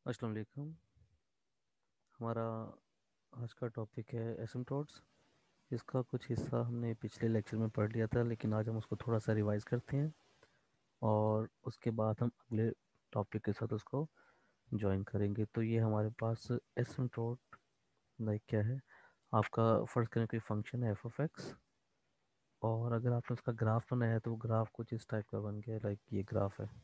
अस्सलाम वालेकुम। हमारा आज का टॉपिक है एसिम्प्टोट्स। इसका कुछ हिस्सा हमने पिछले लेक्चर में पढ़ लिया था, लेकिन आज हम उसको थोड़ा सा रिवाइज करते हैं और उसके बाद हम अगले टॉपिक के साथ उसको ज्वाइन करेंगे। तो ये हमारे पास एसिम्प्टोट लाइक क्या है। आपका फर्स्ट करें कोई फंक्शन है एफ ऑफ एक्स, और अगर आपने उसका ग्राफ बनाया है तो वो ग्राफ कुछ इस टाइप का बन गया, लाइक ये ग्राफ है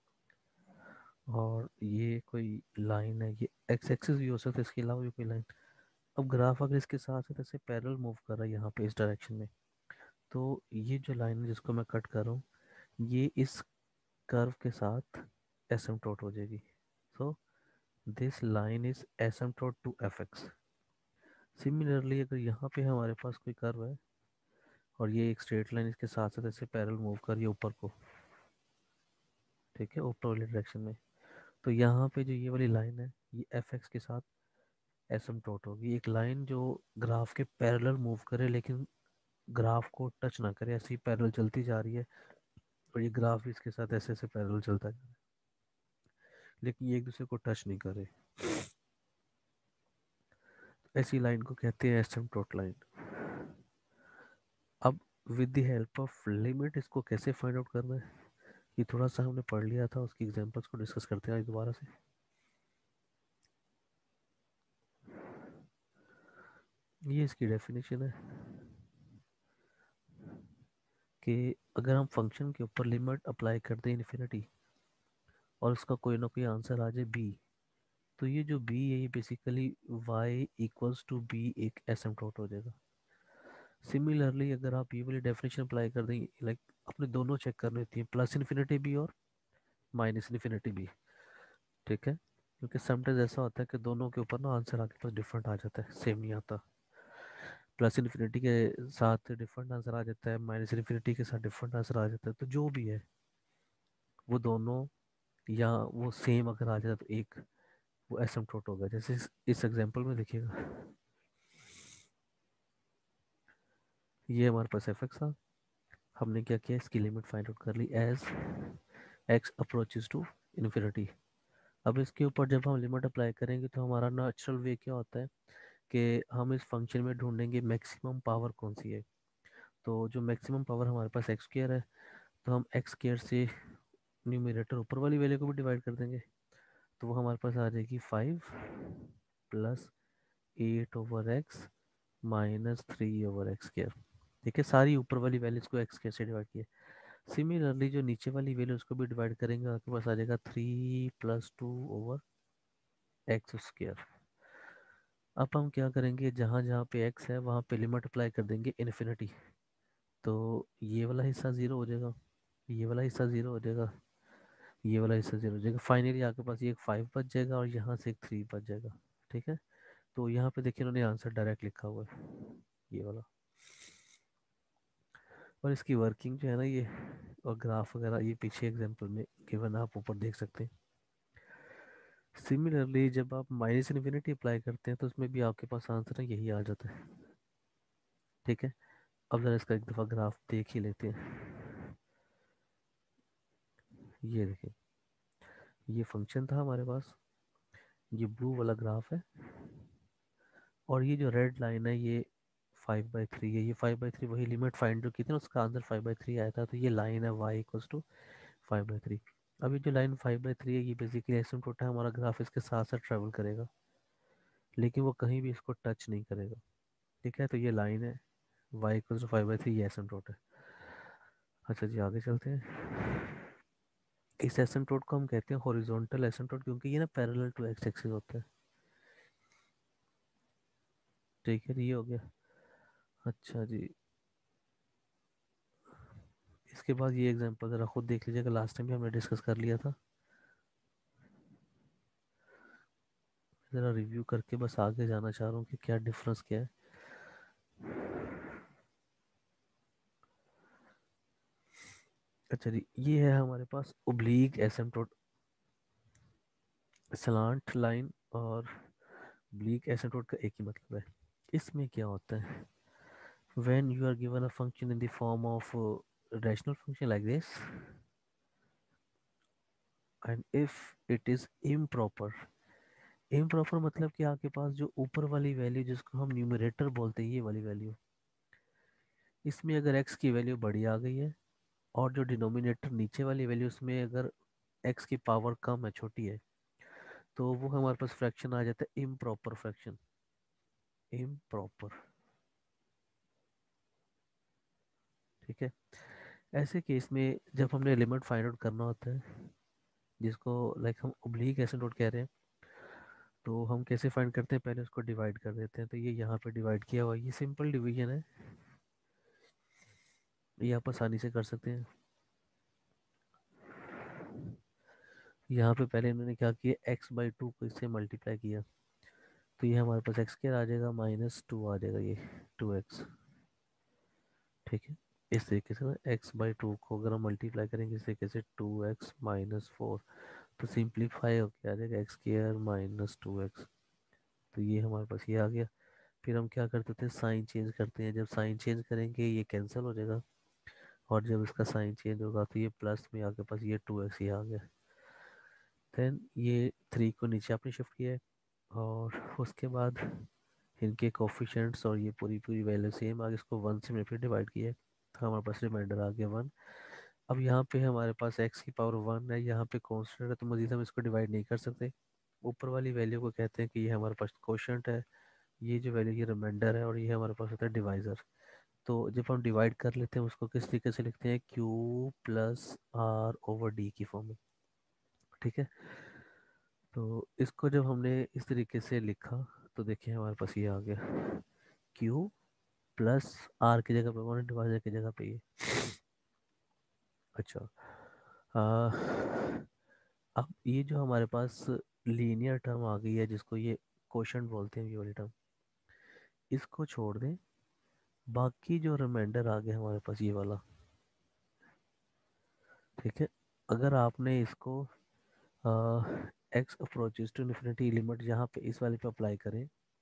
और ये कोई लाइन है, ये एक्स एक्सिस भी हो सकता है, इसके अलावा भी कोई लाइन। अब ग्राफ अगर इसके साथ साथ ऐसे पैरेलल मूव कर रहा है यहाँ पे इस डायरेक्शन में, तो ये जो लाइन है जिसको मैं कट कर रहा हूँ, ये इस कर्व के साथ एसिम्प्टोट हो जाएगी। So this line is asymptote to f x. Similarly अगर यहाँ पे हमारे पास कोई कर्व है और ये एक स्ट्रेट लाइन इसके साथ साथ ऐसे पैरेलल मूव कर रही है ऊपर को, ठीक है, ऊपर वाली डायरेक्शन में, तो यहाँ पे जो ये वाली लाइन है ये एफ एक्स के साथ एसिम्प्टोट होगी। एक लाइन जो ग्राफ के पैरेलल मूव करे लेकिन ग्राफ को टच ना करे, ऐसी पैरेलल चलती जा रही है और ये ग्राफ इसके साथ ऐसे ऐसे पैरेलल चलता जा रहा है, लेकिन ये एक दूसरे को टच नहीं करे। ऐसी लाइन को कहते हैं एसिम्प्टोट लाइन। अब with the help of limit इसको कैसे फाइंड आउट करना है, ये थोड़ा सा हमने पढ़ लिया था, उसकी एग्जांपल्स को डिस्कस करते हैं आज दोबारा से। ये इसकी डेफिनेशन है कि अगर हम फंक्शन के ऊपर लिमिट अप्लाई कर दें इन्फिनिटी और उसका कोई ना कोई आंसर आ जाए बी, तो ये जो बी है ये basically y equals to b एक एसिम्प्टोट हो जाएगा। सिमिलरली अगर आप ये वाली डेफिनेशन अप्लाई कर देंगे, लाइक अपने दोनों चेक करनी होती है, प्लस इन्फिनिटी भी और माइनस इन्फिनिटी भी, ठीक है, क्योंकि समटाइम्स ऐसा होता है कि दोनों के ऊपर ना आंसर आपके पास डिफरेंट आ जाता है, सेम नहीं आता। प्लस इन्फिनिटी के साथ डिफरेंट आंसर आ जाता है, माइनस इन्फिनिटी के साथ डिफरेंट आंसर आ जाता है, तो जो भी है वो दोनों या वो सेम अगर आ जाए तो एक वो एसिम्प्टोट होगा। जैसे इस एग्जांपल में देखिएगा, ये हमारे पास एफ एक्स था, हमने क्या किया, इसकी लिमिट फाइंड आउट कर ली as x approaches to infinity. अब इसके ऊपर जब हम लिमिट अप्लाई करेंगे तो हमारा नेचुरल वे क्या होता है कि हम इस फंक्शन में ढूंढेंगे मैक्सिमम पावर कौन सी है। तो जो मैक्सिमम पावर हमारे पास एक्स स्क्र है, तो हम एक्स स्क्र से न्यूमरेटर ऊपर वाली वैल्यू को भी डिवाइड कर देंगे, तो वो हमारे पास आ जाएगी 5 + 8/x -3/x²। ठीक है, सारी ऊपर वाली वैल्यूज को एक्स कैसे डिवाइड किया। सिमिलरली जो नीचे वाली वैल्यू उसको भी डिवाइड करेंगे, आपके पास आ जाएगा 3 + 2/x²। अब हम क्या करेंगे, जहाँ जहाँ पे एक्स है वहाँ पे लिमिट अप्लाई कर देंगे इन्फिनिटी, तो ये वाला हिस्सा ज़ीरो हो जाएगा, ये वाला हिस्सा ज़ीरो हो जाएगा, ये वाला हिस्सा ज़ीरो हो जाएगा। फाइनली आपके पास ये एक 5 बच जाएगा और यहाँ से एक 3 बच जाएगा। ठीक है, तो यहाँ पे देखिए उन्होंने आंसर डायरेक्ट लिखा हुआ है, ये वाला। और इसकी वर्किंग जो है ना ये, और ग्राफ वगैरह ये पीछे एग्जांपल में गिवन आप ऊपर देख सकते हैं। सिमिलरली जब आप माइनस इन्फिनिटी अप्लाई करते हैं तो उसमें भी आपके पास आंसर है यही आ जाता है। ठीक है, अब ज़रा इसका एक दफ़ा ग्राफ देख ही लेते हैं। ये देखिए, ये फंक्शन था हमारे पास, ये ब्लू वाला ग्राफ है, और ये जो रेड लाइन है ये 5/3 है। ये 5/3 वही लिमिट फाइंड जो की थी ना, उसका आंसर 5/3 आया था, तो ये लाइन है y इक्वल्स टू 5/3। अब ये जो लाइन 5/3 है ये बेसिकली एसिम्प्टोट है, हमारा ग्राफ इसके साथ साथ ट्रेवल करेगा लेकिन वो कहीं भी इसको टच नहीं करेगा। ठीक है, तो ये लाइन है y इक्वल्स टू 5/3, ये एसिम्प्टोट है। अच्छा जी, आगे चलते हैं। इस एसिम्प्टोट को हम कहते हैं हॉरिजॉन्टल एसिम्प्टोट, क्योंकि ये ना पैरेलल टू एक्स एक्सिस होता है। ठीक है, ये हो गया। अच्छा जी, इसके बाद ये एग्जांपल ज़रा खुद देख लीजिएगा, लास्ट टाइम भी हमने डिस्कस कर लिया था। ज़रा रिव्यू करके बस आगे जाना चाह रहा हूँ कि क्या डिफरेंस क्या है। अच्छा जी, ये है हमारे पास ओब्लीक एसिम्प्टोट। सलांट लाइन और ओब्लीक एसिम्प्टोट का एक ही मतलब है। इसमें क्या होता है, when you are given a function in the form of rational function like this, and if it is improper, improper मतलब कि आपके पास जो ऊपर वाली वैल्यू जिसको हम न्यूमरेटर बोलते हैं, ये वाली वैल्यू, इसमें अगर एक्स की वैल्यू बड़ी आ गई है, और जो डिनोमिनेटर नीचे वाली वैल्यू उसमें अगर एक्स की पावर कम है, छोटी है, तो वो हमारे पास फ्रैक्शन आ जाता है इम्प्रॉपर फ्रैक्शन। इम्प्रॉपर। ठीक है। ऐसे केस में जब हमने लिमिट फाइंड आउट करना होता है, जिसको लाइक हम ओब्लीक एसिम्प्टोट कह रहे हैं, तो हम कैसे फाइंड करते हैं, पहले उसको डिवाइड कर देते हैं। तो ये यहाँ पे डिवाइड किया हुआ है, ये सिंपल डिवीजन है, ये आप आसानी से कर सकते हैं। यहाँ पे पहले इन्होंने क्या किया, x/2 को इससे मल्टीप्लाई किया, तो ये हमारे पास एक्स स्क्वायर आ जाएगा, -2 आ जाएगा, ये 2x। ठीक है। इस तरीके से ना x/2 को अगर हम मल्टीप्लाई करेंगे इस तरीके से, 2x - 4, तो सिंप्लीफाई होकर आ जाएगा x² - 2x। तो ये हमारे पास ये आ गया। फिर हम क्या करते थे, साइन चेंज करते हैं, जब साइन चेंज करेंगे ये कैंसिल हो जाएगा, और जब इसका साइन चेंज होगा तो ये प्लस में आके पास ये 2x ये आ गया। देन ये 3 को नीचे आपने शिफ्ट किया है, और उसके बाद इनके कोफिशिएंट्स और ये पूरी पूरी वैल्यू सेम आगे, इसको 1 से मैंने फिर डिवाइड किया है, तो हमारे पास रिमाइंडर आ गया 1। अब यहाँ पे हमारे पास x की पावर 1 है, यहाँ पे कांस्टेंट है, तो मजीद हम इसको डिवाइड नहीं कर सकते। ऊपर वाली वैल्यू को कहते हैं कि ये हमारे पास कोशेंट है, ये जो वैल्यू ये रिमाइंडर है, और ये हमारे पास होता है डिवाइज़र। तो जब हम डिवाइड कर लेते हैं उसको किस तरीके से लिखते हैं, Q+R/D की फॉर्म में। ठीक है। तो इसको जब हमने इस तरीके से लिखा, तो देखिए हमारे पास ये आ गया, Q+R की जगह पे वन, डिवाइजर की जगह पे ये। अच्छा। आ, अब ये जो हमारे पास लीनियर टर्म आ गई है, जिसको ये क्वोशंट बोलते हैं, ये वाली टर्म, इसको छोड़ दें, बाकी जो रिमाइंडर आ गया हमारे पास ये वाला। ठीक है। अगर आपने इसको x approaches to infinity limit यहाँ पे इस वाले पे अप्लाई करें,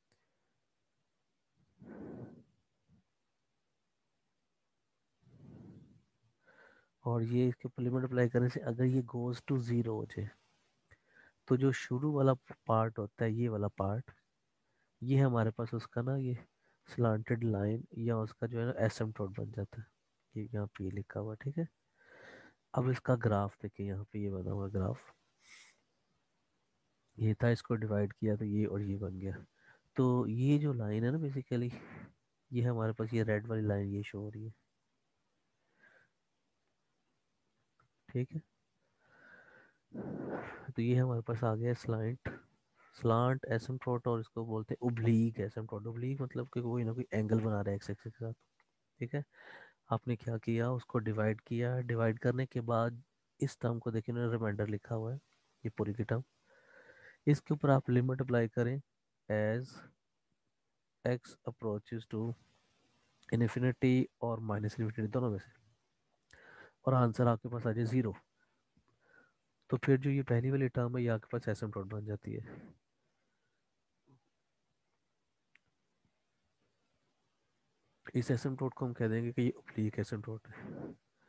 और ये इसके ऊपर लिमिट अप्लाई करने से अगर ये गोज टू ज़ीरो हो जाए, तो जो शुरू वाला पार्ट होता है, ये वाला पार्ट, ये हमारे पास उसका ना ये स्लांटेड लाइन या उसका जो है ना एसिम्पटोट बन जाता है। ये यहाँ पे लिखा हुआ है, ठीक है। अब इसका ग्राफ देखिए, यहाँ पे ये बना हुआ ग्राफ, ये था, इसको डिवाइड किया तो ये और ये बन गया। तो ये जो लाइन है ना बेसिकली, ये हमारे पास ये रेड वाली लाइन ये शो हो रही है। ठीक है। तो ये हमारे पास आ गया स्लांट एसिम्पटोट, और इसको बोलते हैं ओब्लीक एसिम्पटोट। ओब्लीक मतलब कि कोई ना कोई एंगल बना रहा है एक्स एक्सिस के साथ। ठीक है। आपने क्या किया, उसको डिवाइड किया, डिवाइड करने के बाद इस टर्म को देखिए, उन्होंने रिमाइंडर लिखा हुआ है, ये पूरी की टर्म, इसके ऊपर आप लिमिट अप्लाई करें as x approaches to infinity और माइनस इन्फिनिटी, दोनों में से, और आंसर आपके पास आ जाए 0। तो फिर जो ये पहली वाली टर्म है ये आपके पास एसिम्पटोट बन जाती है। इस एसिम्पटोट को हम कह देंगे कि ये ओब्लीक एसिम्पटोट है।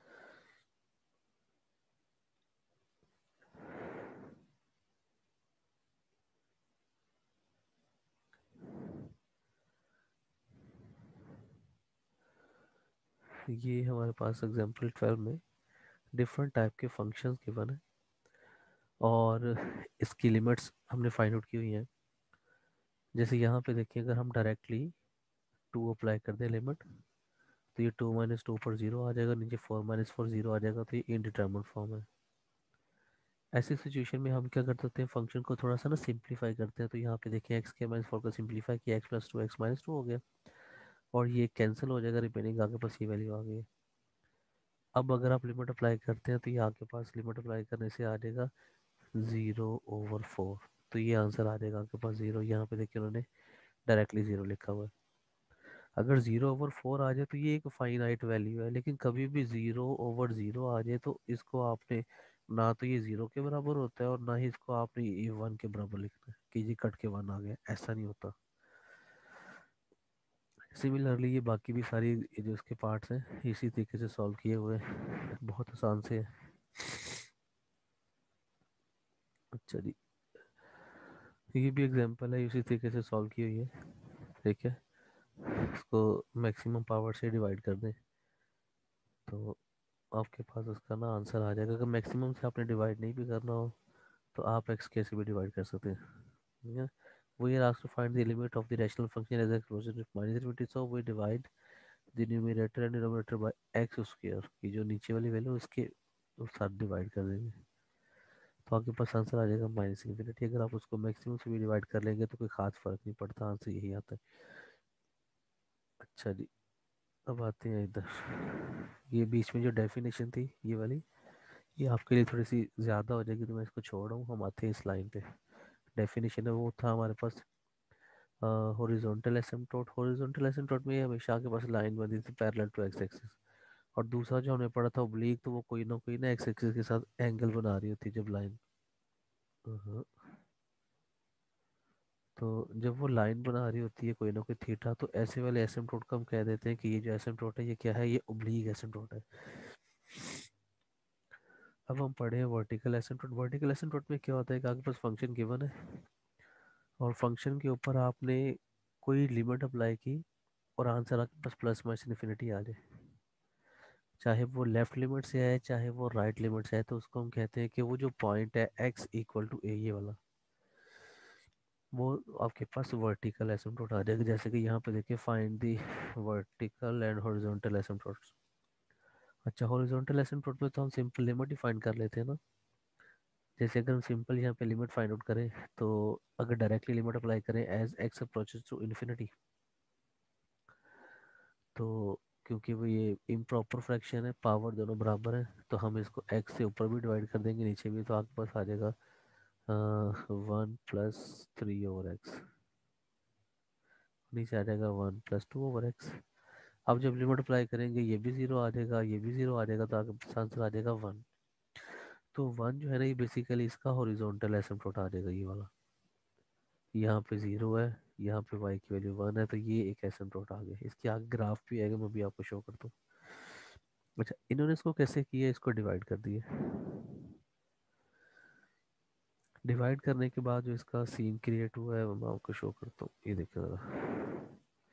ये हमारे पास एग्जाम्पल 12 में डिफरेंट टाइप के फंक्शंस गिवन है, और इसकी लिमिट्स हमने फाइंड आउट की हुई हैं। जैसे यहाँ पे देखिए, अगर हम डायरेक्टली 2 अप्लाई कर दें लिमिट, तो ये 2 - 2 पर 0 आ जाएगा, नीचे 4 - 4 0 आ जाएगा, तो ये इनडिटर्मिनेट फॉर्म है। ऐसी सिचुएशन में हम क्या कर सकते हैं, फंक्शन को थोड़ा सा ना सिंप्लीफाई करते हैं। तो यहाँ पे देखिए x² - 4 को सिंप्लीफाई किया, x+2 x-2 हो गया, और ये कैंसिल हो जाएगा, रिमेनिंग आगे पास ये वैल्यू आ गई है। अब अगर आप लिमिट अप्लाई करते हैं, तो ये आपके पास लिमिट अप्लाई करने से आ जाएगा 0/4। तो ये आंसर आ जाएगा आपके पास 0। यहाँ पे देखिए उन्होंने डायरेक्टली 0 लिखा हुआ है। अगर 0/4 आ जाए तो ये एक फाइनाइट वैल्यू है, लेकिन कभी भी 0/0 आ जाए तो इसको आपने ना तो ये 0 के बराबर होता है, और ना ही इसको आपने ये 1 के बराबर लिखना है कि ये कट के 1 आ गया, ऐसा नहीं होता। सिमिलरली ये बाकी भी सारी ये जो इसके पार्ट्स हैं इसी तरीके से सॉल्व किए हुए हैं, बहुत आसान से है। अच्छा जी। ये भी एग्जांपल है, इसी तरीके से सॉल्व की हुई है। ठीक है, इसको मैक्सिमम पावर से डिवाइड कर दें तो आपके पास उसका ना आंसर आ जाएगा। अगर मैक्सिमम से आपने डिवाइड नहीं भी करना हो तो आप एक्स कैसे भी डिवाइड कर सकते हैं। ठीक है, we are asked to find the limit of the rational function as x approaches to minus infinity, so we divide the numerator and denominator by x square, की जो नीचे वाली वैल्यू उसके उस साथ डिवाइड कर देंगे तो आपके पास आंसर आ जाएगा माइनस इन्फिनिटी। अगर आप उसको मैक्सिमम से भी डिवाइड कर लेंगे तो कोई खास फर्क नहीं पड़ता, आंसर यही आता है। अच्छा जी, अब आते हैं इधर। ये बीच में जो डेफिनेशन थी ये वाली, ये आपके लिए थोड़ी सी ज़्यादा हो जाएगी तो मैं इसको छोड़ रहा हूँ। हम आते हैं इस लाइन पे। डेफिनेशन है वो था हमारे पास हॉरिजॉन्टल एसिम्प्टोट। हॉरिजॉन्टल एसिम्प्टोट में हमेशा आपके पास लाइन बनी थी पैरेलल टू एक्स एक्सिस। और दूसरा जो हमने पढ़ा था ओब्लीक, तो वो कोई ना एक्स एक्सिस के साथ एंगल बना रही होती जब लाइन। तो जब वो लाइन बना रही होती है कोई ना कोई थीटा, तो ऐसे वाले एसिम्प्टोट को हम कह देते हैं कि ये जो एसिम्प्टोट है ये क्या है, ये ओब्लीक एसिम्प्टोट है। अब हम पढ़े हैं वर्टिकल एसिम्प्टोट। वर्टिकल एसिम्प्टोट में क्या होता है कि आपके पास फंक्शन गिवन है और फंक्शन के ऊपर आपने कोई लिमिट अप्लाई की और आंसर आपके पास प्लस माइनस इन्फिनिटी आ जाए, चाहे वो लेफ्ट लिमिट से आए चाहे वो राइट लिमिट से आए, तो उसको हम कहते हैं कि वो जो पॉइंट है एक्स इक्वल टू ए ये वाला, वो आपके पास वर्टिकल एसिम्प्टोट आ जाएगा। जैसे कि यहाँ पे देखिए, find the vertical and horizontal asymptotes. अच्छा, हॉरिजॉन्टल एसिम्प्टोट में तो हम सिंपल लिमिट ही फाइंड कर लेते हैं ना। जैसे अगर हम सिंपल यहाँ पे लिमिट फाइंड आउट करें तो अगर डायरेक्टली लिमिट अप्लाई करें as x approaches to infinity, तो क्योंकि वो ये इम्प्रॉपर फ्रैक्शन है, पावर दोनों बराबर है, तो हम इसको एक्स से ऊपर भी डिवाइड कर देंगे नीचे भी, तो आपके पास आ जाएगा 1+3/x। नीचे आ जाएगा 1+2/x। अब जब लिमिट अप्लाई करेंगे ये भी ज़ीरो आ जाएगा, ये भी ज़ीरो आ जाएगा, तो आपके पास आंसर आ जाएगा 1। तो 1 जो है ना, ये बेसिकली इसका हॉरिजॉन्टल एसिम्प्टोट आ जाएगा, ये वाला। यहाँ पे ज़ीरो है, यहाँ पे y की वैल्यू 1 है, तो ये एक एसिम्प्टोट आ गया। इसके आगे ग्राफ भी आएगा, मैं भी आपको शो करता हूँ। अच्छा, इन्होंने इसको कैसे किया, इसको डिवाइड कर दिया। डिवाइड करने के बाद जो इसका सीन क्रिएट हुआ है वो मैं आपको शो करता हूँ। ये देखिए ज़रा,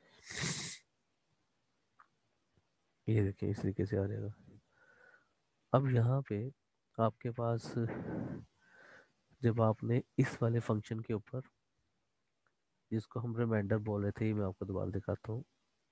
ये देखिए इस तरीके से आ जाएगा। अब यहाँ पे आपके पास जब आपने इस वाले फंक्शन के ऊपर, जिसको हम रिमाइंडर बोल रहे थे, मैं आपको दोबारा दिखाता हूँ।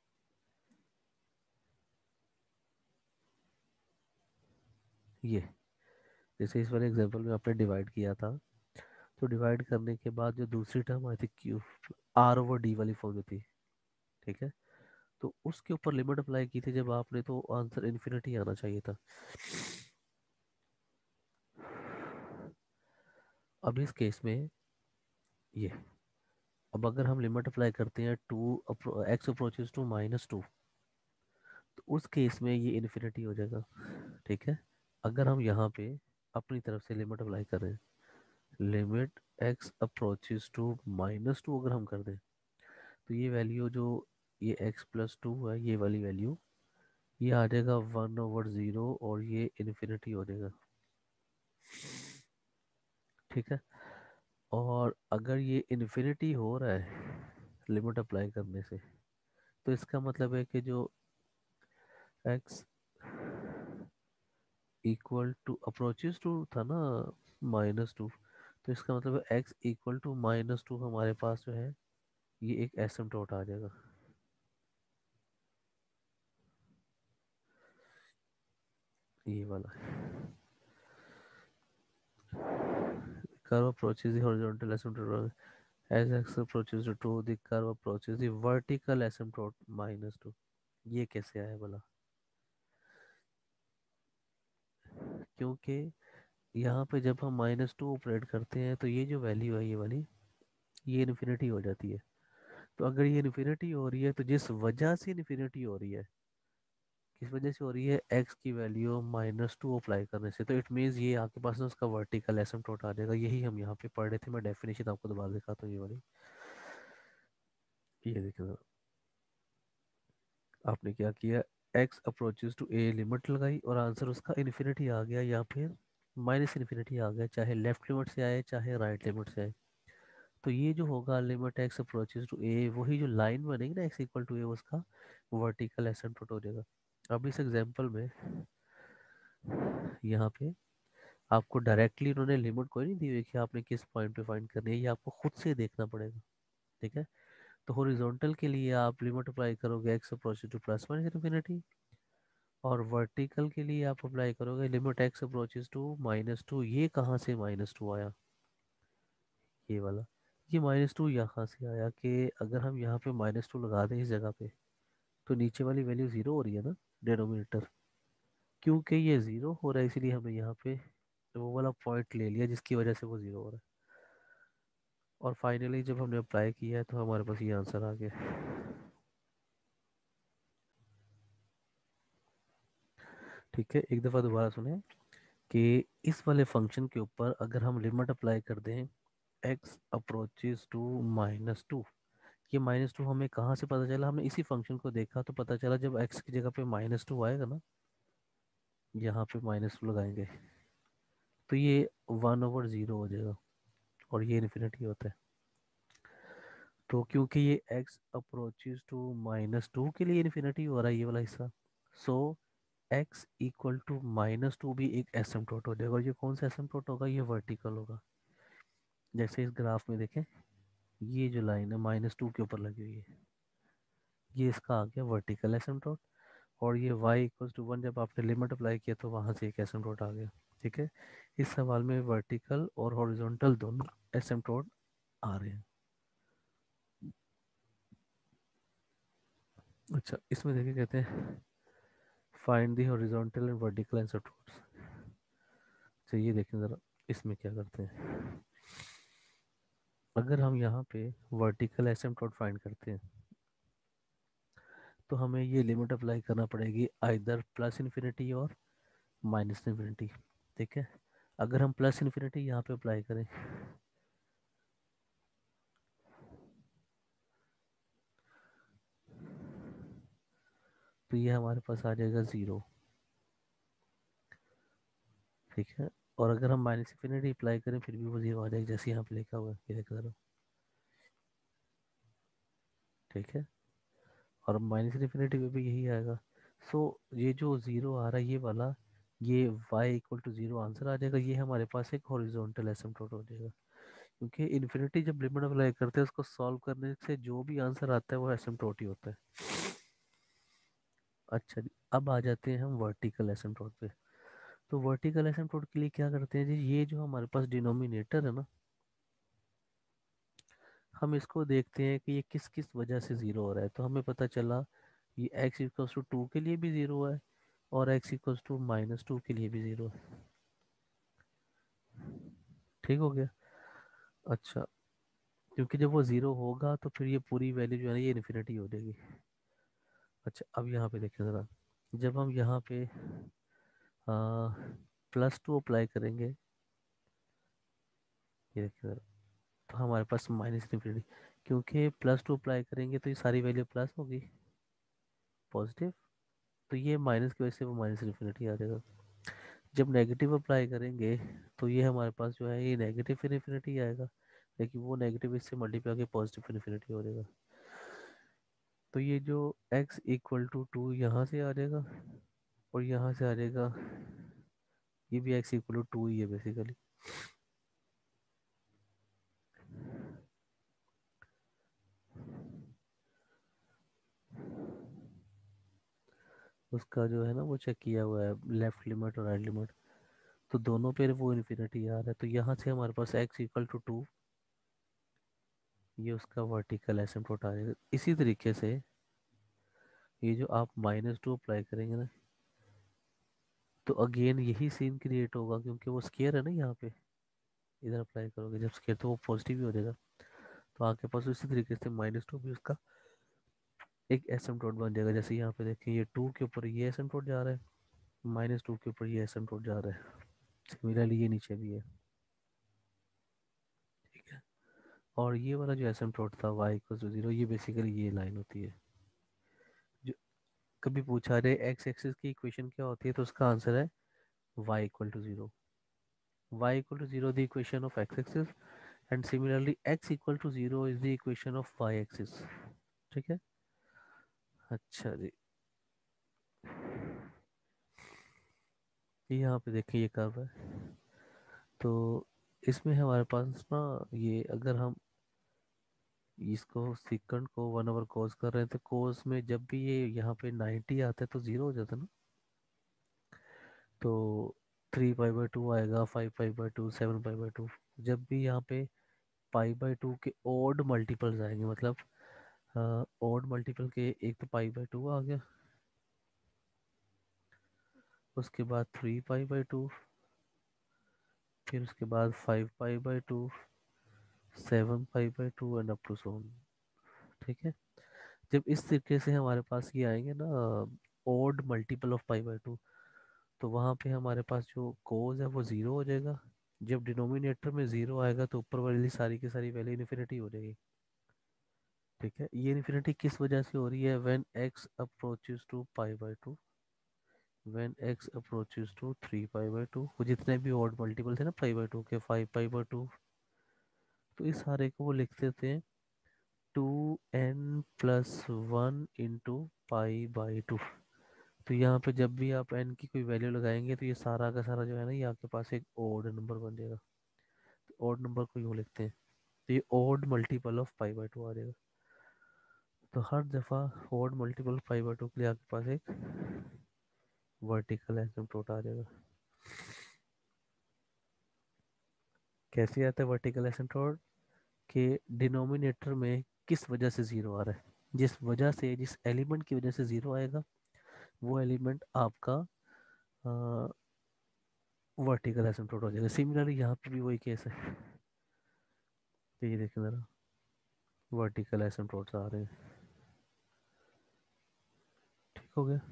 ये जैसे इस वाले एग्जांपल में आपने डिवाइड किया था, तो डिवाइड करने के बाद जो दूसरी टर्म आई थी क्यू, R/D वाली फॉर्म में थी। ठीक है, तो उसके ऊपर लिमिट अप्लाई की थी जब आपने, तो आंसर इन्फिनिटी आना चाहिए था। अब इस केस में ये, अब अगर हम लिमिट अप्लाई करते हैं एक्स अप्रोचेस टू -2, तो उस केस में ये इन्फिनिटी हो जाएगा। ठीक है, अगर हम यहाँ पे अपनी तरफ से लिमिट अप्लाई करें, लिमिट एक्स अप्रोचेस टू -2 अगर हम कर दें, तो ये वैल्यू जो ये x+2 है, ये वाली वैल्यू ये आ जाएगा 1/0 और ये इन्फिनिटी हो जाएगा। ठीक है, और अगर ये इन्फिनिटी हो रहा है लिमिट अप्लाई करने से, तो इसका मतलब है कि जो x equal to approaches to था ना -2, तो इसका मतलब है x इक्वल टू -2 हमारे पास जो है ये एक एसिम्प्टोट आ जाएगा, ये वाला। curve approaches the horizontal asymptote as x approaches to 2, the curve approaches the vertical asymptote -2। ये कैसे आया बोला, क्योंकि यहाँ पे जब हम -2 ऑपरेट करते हैं तो ये जो वैल्यू है ये वाली, ये इन्फिनिटी हो जाती है। तो अगर ये इन्फिनिटी हो रही है तो जिस वजह से इन्फिनिटी हो रही है, किस वजह से हो रही है, एक्स की वैल्यू -2 अप्लाई करने से, तो इट मीन्स ये आपके पास ना उसका वर्टिकल एसिम्प्टोट आ जाएगा। यही हम यहाँ पे पढ़ रहे थे, मैं डेफिनेशन आपको दोबारा दिखाता हूँ। ये वाली, ये देखिए आपने क्या किया, x approaches to a limit लगाई और आंसर उसका इन्फिनिटी आ गया, या फिर माइनस इन्फिनिटी आ गया, चाहे लेफ्ट लिमिट से आए चाहे राइट लिमिट से आए। तो ये जो होगा limit x approaches to a, वही जो लाइन बनेगी ना एक्स इक्वल टू ए, उसका वर्टिकल एसिम्प्टोट हो जाएगा। अब इस एग्जांपल में यहाँ पे आपको डायरेक्टली उन्होंने लिमिट कोई नहीं दी हुई कि आपने किस पॉइंट पे फाइंड करनी है, ये आपको खुद से देखना पड़ेगा। ठीक है, तो हॉरिजॉन्टल के लिए आप लिमिट अप्लाई करोगे x approaches to plus minus infinity, और वर्टिकल के लिए आप अप्लाई करोगे लिमिट एक्स अप्रोचेस टू -2। ये कहाँ से -2 आया, ये वाला, ये -2 यहाँ से आया कि अगर हम यहाँ पे -2 लगा दें इस जगह पे, तो नीचे वाली वैल्यू ज़ीरो हो रही है ना, डिनोमिनेटर, क्योंकि ये ज़ीरो हो रहा है इसलिए हमने यहाँ पे वो वाला पॉइंट ले लिया जिसकी वजह से वो ज़ीरो हो रहा है। और फाइनली जब हमने अप्लाई किया है तो हमारे पास ये आंसर आ गया। ठीक है, एक दफ़ा दोबारा सुने कि इस वाले फंक्शन के ऊपर अगर हम लिमिट अप्लाई कर दें x अप्रोचेस टू -2, ये -2 हमें कहाँ से पता चला, हमने इसी फंक्शन को देखा तो पता चला जब x की जगह पे -2 आएगा ना, यहाँ पे -2 लगाएंगे तो ये 1/0 हो जाएगा, और ये इन्फिनिटी होता है। तो क्योंकि ये x अप्रोचेस टू -2 के लिए इन्फिनिटी हो रहा है ये वाला हिस्सा, सो x इक्वल टू -2 भी एक एसिम्प्टोट हो जाएगा, और ये कौन सा एसिम्प्टोट होगा, ये वर्टिकल होगा। जैसे इस ग्राफ में देखें, ये जो लाइन है -2 के ऊपर लगी हुई है, ये इसका आ गया वर्टिकल एसिम्प्टोट। और ये y इक्वल्स टू 1 जब आपने लिमिट अप्लाई किया तो वहाँ से एक एसिम्प्टोट आ गया। ठीक है, इस सवाल में वर्टिकल और हॉरिजॉन्टल दोनों एसिम्प्टोट आ रहे हैं। अच्छा, इसमें देखिए कहते हैं find the horizontal and vertical asymptotes. तो ये देखें ज़रा, इसमें क्या करते हैं, अगर हम यहाँ पे वर्टिकल एसिम्प्टोट फाइंड करते हैं तो हमें ये लिमिट अप्लाई करना पड़ेगी आइदर प्लस इन्फिनिटी और माइनस इन्फिनिटी। ठीक है, अगर हम प्लस इन्फिनिटी यहाँ पे अप्लाई करें तो ये हमारे पास आ जाएगा ज़ीरो। ठीक है, और अगर हम माइनस इन्फिनिटी अप्लाई करें फिर भी वो ज़ीरो आ जाएगा, जैसे यहाँ पे लिखा हुआ है, ये देख ज़रा। ठीक है, और माइनस इन्फिनिटी पे भी यही आएगा। सो ये जो ज़ीरो आ रहा है ये वाला, ये y equal to zero answer आ जाएगा, ये हमारे पास एक हॉरिजॉन्टल एसिम्प्टोट हो जाएगा। क्योंकि इन्फिनिटी जब लिमिट अप्लाई करते हैं उसको सॉल्व करने से जो भी आंसर आता है वो एसिम्प्टोट ही होता है। अच्छा जी, अब आ जाते हैं हम वर्टिकल एसिम्प्टोट पे। तो वर्टिकल एसिम्प्टोट के लिए क्या करते हैं जी, ये जो हमारे पास डिनोमिनेटर है ना, हम इसको देखते हैं कि ये किस किस वजह से ज़ीरो हो रहा है। तो हमें पता चला ये x इक्वल्स टू 2 के लिए भी ज़ीरो है, और x इक्वल्स टू -2 के लिए भी ज़ीरो है। ठीक हो गया। अच्छा, क्योंकि जब वो ज़ीरो होगा तो फिर ये पूरी वैल्यू जो है ना ये इन्फिनिटी हो जाएगी। अच्छा, अब यहाँ पे देखें ज़रा, जब हम यहाँ पे +2 अप्लाई करेंगे, ये देखिए ज़रा, तो हमारे पास माइनस इन्फिनिटी, क्योंकि +2 अप्लाई करेंगे तो ये सारी वैल्यू प्लस होगी, पॉजिटिव, तो ये माइनस की वजह से वो माइनस इन्फिनिटी आ जाएगा। जब नेगेटिव अप्लाई करेंगे तो ये हमारे पास जो है ये नेगेटिव इन्फिनिटी आएगा, लेकिन वो नेगेटिव इससे मल्टीप्लाई होकर पॉजिटिव इन्फिनिटी हो जाएगा। तो ये जो x इक्वल टू 2 यहाँ से आ जाएगा, और यहाँ से आ जाएगा, ये भी x इक्वल टू 2 ही है बेसिकली। उसका जो है ना वो चेक किया हुआ है, लेफ्ट लिमिट और राइट लिमिट, तो दोनों पे वो इन्फिनिटी आ रहा है। तो यहाँ से हमारे पास x इक्वल टू 2, ये उसका वर्टिकल एसिम्प्टोट आ जाएगा। इसी तरीके से ये जो आप -2 अप्लाई करेंगे ना, तो अगेन यही सीन क्रिएट होगा, क्योंकि वो स्केयर है ना यहाँ पे, इधर अप्लाई करोगे जब स्केयर तो वो पॉजिटिव ही हो जाएगा। तो आपके पास इसी तरीके से -2 भी उसका एक एसिम्प्टोट बन जाएगा। जैसे यहाँ पे देखिए, ये 2 के ऊपर ये एसिम्प्टोट जा रहा है, -2 के ऊपर ये एसिम्प्टोट जा रहा है, सिमिलरली ये नीचे भी है। ठीक है, और ये वाला जो एसिम्प्टोट था y इक्वल टू 0, ये बेसिकली ये लाइन होती है। जो कभी पूछा रहे एक्स एक्सिस की इक्वेशन क्या होती है, तो उसका आंसर है y equal to 0। y equal to 0 the equation of x axis, and similarly x equal to 0 is the equation of y axis. ठीक है। अच्छा जी, ये यहाँ पे देखिए ये कर्व है। तो इसमें हमारे पास ना, ये अगर हम इसको सिकंड को 1 ओवर कोस कर रहे हैं तो कोस में जब भी ये यहाँ पे 90 आता है तो ज़ीरो हो जाता है ना। तो 3 पाई बाई 2 आएगा, 5 पाई बाई 2, 7 पाई बाई 2। जब भी यहाँ पे पाई बाई 2 के ओड मल्टीपल्स आएंगे, मतलब ओड मल्टीपल के, एक तो पाई बाई 2 आ गया, उसके बाद 3 पाई बाई 2, फिर उसके बाद 5 pi by 2, 7 pi by 2 and up to so. ठीक है। जब इस तरीके से हमारे पास ये आएंगे ना, odd multiple of pi by 2, तो वहाँ पे हमारे पास जो कोज है वो ज़ीरो हो जाएगा। जब डिनोमिनेटर में ज़ीरो आएगा तो ऊपर वाली सारी की सारी वैल्यू इन्फिनिटी हो जाएगी। ठीक है। ये इन्फिनिटी किस वजह से हो रही है? When x approaches to pi by 2, when x approaches to 3 pi by 2, वो जितने भी ऑड मल्टीपल थे ना पाई बाई 2 के, 5 पाई बाई 2, तो इस सारे को वो लिख देते हैं 2n+1 इंटू पाई बाई 2। तो यहाँ पे जब भी आप n की कोई वैल्यू लगाएंगे तो ये सारा का सारा जो है ना, ये आपके पास एक ओड नंबर बन जाएगा। तो ओड नंबर को यूँ लिखते हैं, तो ये odd multiple of pi by 2 आ जाएगा। तो हर दफ़ा ओड मल्टीपल पाई बाई 2 के लिए आपके पास एक वर्टिकल एसिम्प्टोट आ जाएगा। कैसे आता है वर्टिकल एसिम्प्टोट? के डिनोमिनेटर में किस वजह से ज़ीरो आ रहा है, जिस वजह से, जिस एलिमेंट की वजह से ज़ीरो आएगा वो एलिमेंट आपका वर्टिकल एसिम्प्टोट हो जाएगा। सिमिलरली यहाँ पे भी वही केस है। तो ये देखें ज़रा, वर्टिकल एसिम्प्टोट्स आ रहे हैं। ठीक हो गया।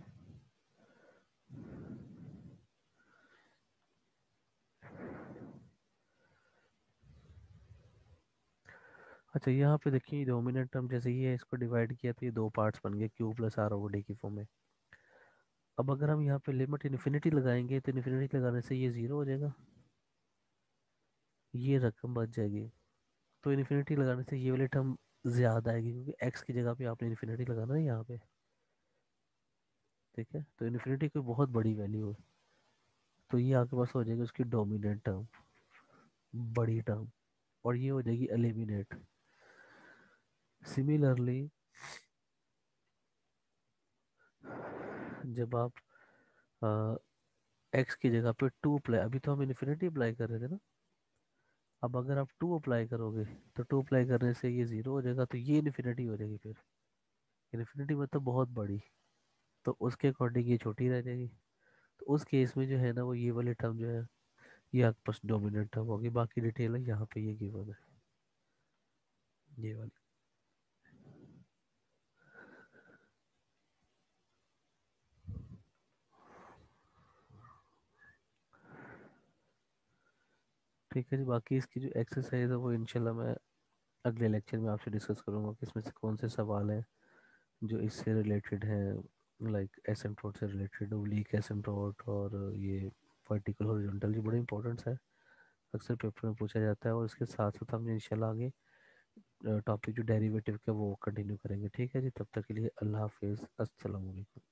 अच्छा, यहाँ पे देखिए डोमिनेंट टर्म जैसे ही है, इसको डिवाइड किया तो ये दो पार्ट्स बन गए, q plus r over d की फॉर्म में। अब अगर हम यहाँ पे लिमिट इन्फिनिटी लगाएंगे तो इन्फिनिटी लगाने से ये ज़ीरो हो जाएगा, ये रकम बच जाएगी। तो इन्फिनिटी लगाने से ये वाली टर्म ज़्यादा आएगी, क्योंकि एक्स की जगह पे आपने इन्फिनिटी लगाना है यहाँ पे। ठीक है। तो इन्फिनिटी कोई बहुत बड़ी वैल्यू है, तो ये आपके पास हो जाएगी उसकी डोमिनेंट टर्म, बड़ी टर्म, और ये हो जाएगी एलिमिनेट। सिमिलरली जब आप एक्स की जगह पे 2 अप्लाई, अभी तो हम इन्फिनिटी अप्लाई कर रहे थे ना, अब अगर आप 2 अप्लाई करोगे तो 2 अप्लाई करने से ये ज़ीरो हो जाएगा, तो ये इन्फिनिटी हो जाएगी। फिर इन्फिनिटी मतलब बहुत बड़ी, तो उसके अकॉर्डिंग ये छोटी रह जाएगी। तो उस केस में जो है ना, वो ये वाली टर्म जो है, ये आपके पास डोमिनेंट टर्म होगी। बाकी डिटेल है यहाँ पे, ये गिवन है, ये वाली। ठीक है जी। बाकी इसकी जो एक्सरसाइज है वो इंशाल्लाह मैं अगले लेक्चर में आपसे डिस्कस करूँगा कि इसमें से कौन से सवाल हैं जो इससे रिलेटेड हैं, लाइक एसिम्प्टोट से रिलेटेड, ओब्लीक एसिम्प्टोट और ये वर्टिकल हॉरिजॉन्टल, ये बड़े इंपॉर्टेंट्स है, अक्सर पेपर में पूछा जाता है। और इसके साथ साथ हम इंशाल्लाह आगे टॉपिक जो डेरिवेटिव का वो कंटिन्यू करेंगे। ठीक है जी। तब तक के लिए अल्लाह हाफिज़, अस्सलाम वालेकुम।